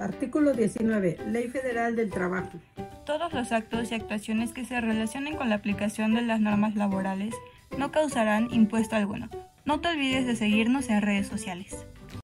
Artículo 19. Ley Federal del Trabajo. Todos los actos y actuaciones que se relacionen con la aplicación de las normas laborales no causarán impuesto alguno. No te olvides de seguirnos en redes sociales.